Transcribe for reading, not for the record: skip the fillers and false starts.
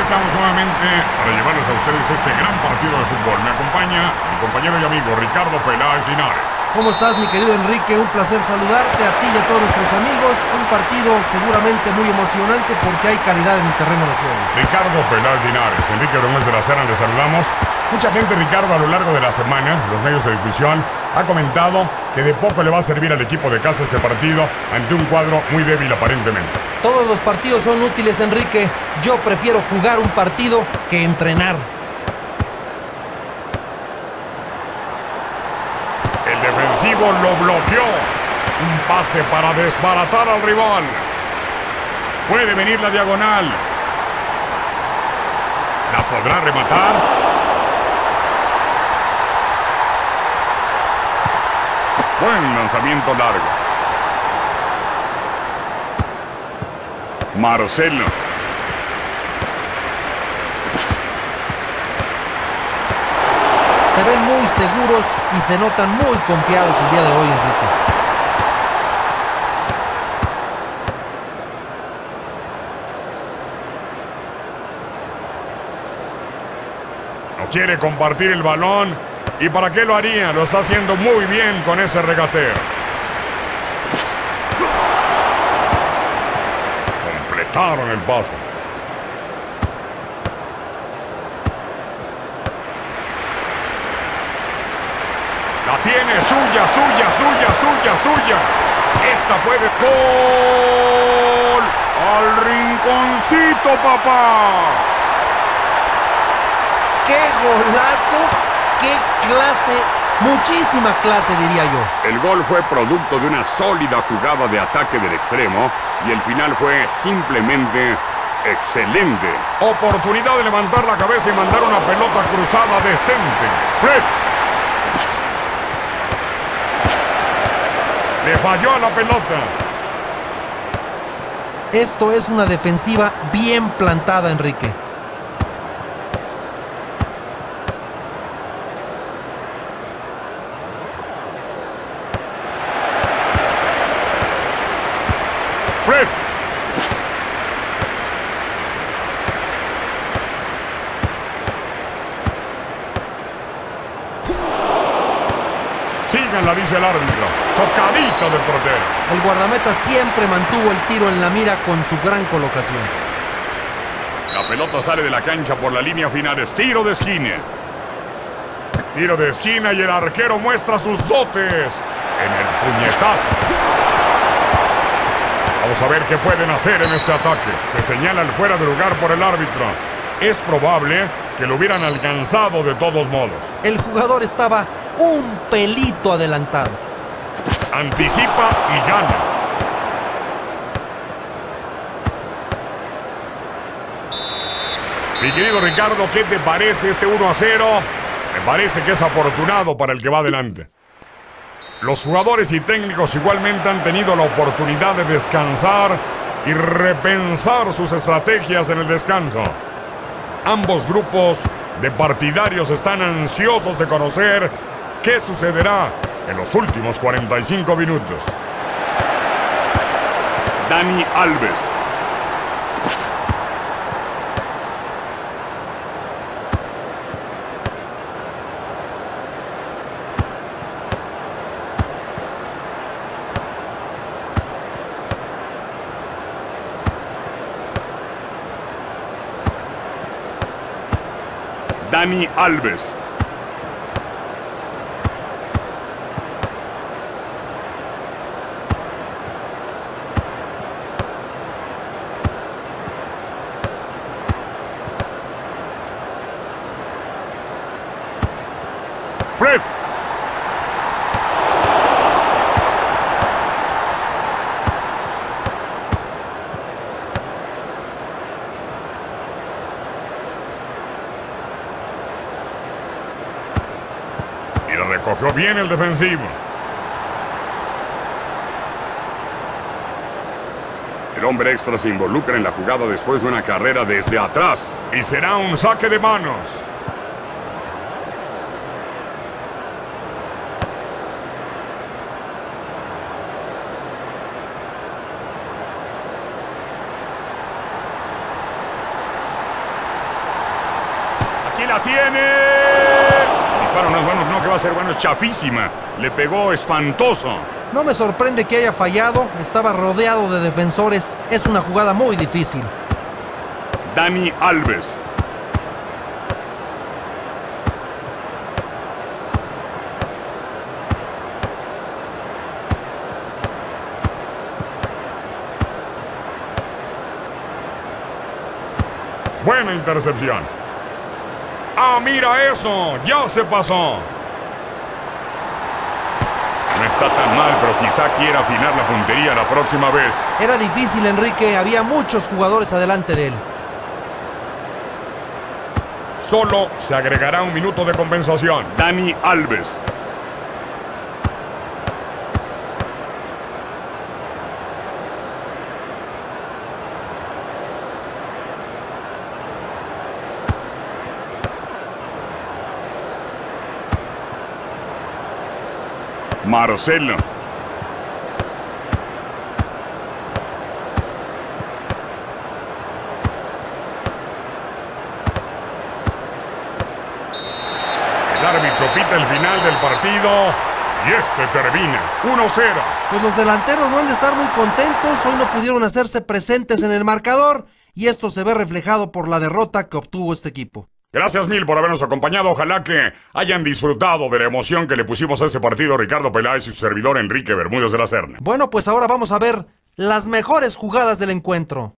estamos nuevamente para llevarles a ustedes este gran partido de fútbol. Me acompaña mi compañero y amigo Ricardo Peláez Linares. ¿Cómo estás, mi querido Enrique? Un placer saludarte a ti y a todos nuestros amigos. Un partido seguramente muy emocionante porque hay calidad en el terreno de juego. Ricardo Peláez Linares, Enrique Romés de la Serna, les saludamos. Mucha gente, Ricardo, a lo largo de la semana, los medios de difusión, ha comentado que de poco le va a servir al equipo de casa este partido ante un cuadro muy débil aparentemente. Todos los partidos son útiles, Enrique. Yo prefiero jugar un partido que entrenar. El defensivo lo bloqueó. Un pase para desbaratar al rival. Puede venir la diagonal. ¿La podrá rematar? Buen lanzamiento largo. Marcelo. Se ven muy seguros y se notan muy confiados el día de hoy, Enrique. No quiere compartir el balón. ¿Y para qué lo haría? Lo está haciendo muy bien con ese regateo. Completaron el pase. La tiene, suya. Esta puede... ¡Gol! ¡Al rinconcito, papá! ¡Qué golazo! ¡Qué clase! Muchísima clase, diría yo. El gol fue producto de una sólida jugada de ataque del extremo y el final fue simplemente excelente. Oportunidad de levantar la cabeza y mandar una pelota cruzada decente. Fred. Le falló a la pelota. Esto es una defensiva bien plantada, Enrique. Fred. Síganla, dice el árbitro. Tocadita del portero. El guardameta siempre mantuvo el tiro en la mira con su gran colocación. La pelota sale de la cancha por la línea final. Es tiro de esquina. Tiro de esquina y el arquero muestra sus dotes en el puñetazo. Vamos a ver qué pueden hacer en este ataque. Se señala el fuera de lugar por el árbitro. Es probable que lo hubieran alcanzado de todos modos. El jugador estaba un pelito adelantado. Anticipa y gana. Mi querido Ricardo, ¿qué te parece este 1-0? Me parece que es afortunado para el que va adelante. Los jugadores y técnicos igualmente han tenido la oportunidad de descansar y repensar sus estrategias en el descanso. Ambos grupos de partidarios están ansiosos de conocer qué sucederá en los últimos 45 minutos. Dani Alves. Dani Alves. Fred. Y lo recogió bien el defensivo. El hombre extra se involucra en la jugada después de una carrera desde atrás. Y será un saque de manos. ¡La tiene! El disparo no es bueno, no que va a ser bueno, es chafísima. Le pegó espantoso. No me sorprende que haya fallado, estaba rodeado de defensores, es una jugada muy difícil. Dani Alves. Buena intercepción. ¡Ah, mira eso! ¡Ya se pasó! No está tan mal, pero quizá quiera afinar la puntería la próxima vez. Era difícil, Enrique, había muchos jugadores adelante de él. Solo se agregará un minuto de compensación. Dani Alves. Marcelo. El árbitro pita el final del partido y este termina 1-0. Pues los delanteros no han de estar muy contentos, hoy no pudieron hacerse presentes en el marcador y esto se ve reflejado por la derrota que obtuvo este equipo. Gracias mil por habernos acompañado. Ojalá que hayan disfrutado de la emoción que le pusimos a este partido Ricardo Peláez y su servidor Enrique Bermúdez de la Serna. Bueno, pues ahora vamos a ver las mejores jugadas del encuentro.